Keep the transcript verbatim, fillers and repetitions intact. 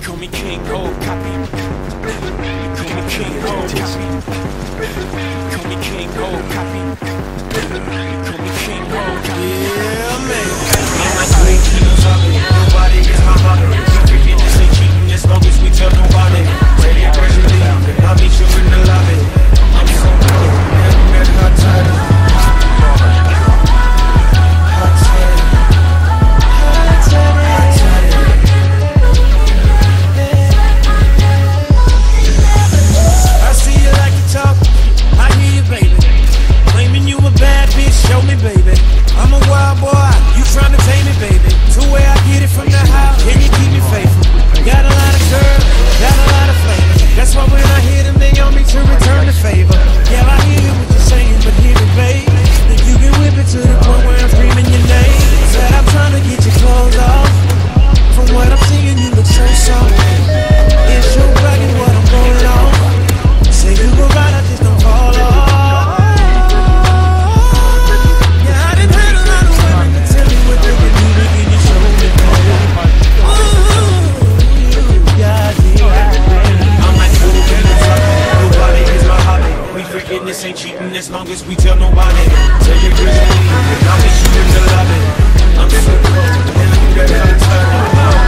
Call me King, oh, copy. Call me King, oh, copy. Call me King, oh, copy. Call me King, oh, copy. Yeah, man. In my sweet kingdoms of it, nobody gets my mother. We freaking this ain't cheating as long as we tell nobody. Ready to gradually, I'll meet you in the lobby. I'm so good, never met hot title. Hot title. Hot title. I see you like to talk, I hear you, baby. Claiming you a bad bitch, show me, baby. I'm a wild boy, you tryna tame me, baby. Two way I get it from the house, can you keep me faithful? Got a lot of girls, got a lot of flavor. That's why when I hear them, they on me to return the favor. Yeah, I hear what you're saying, but hear me, babe. Think you can whip it to the point where I'm screaming your name. Said I'm trying to get your clothes off. From what I'm seeing, you look so soft. It's your bragging what I'm going on. Say you go right, I just don't fall off. This ain't cheating as long as we tell nobody. Tell your girl, I'll meet you in the lobby. I'm so cold, and you got a title.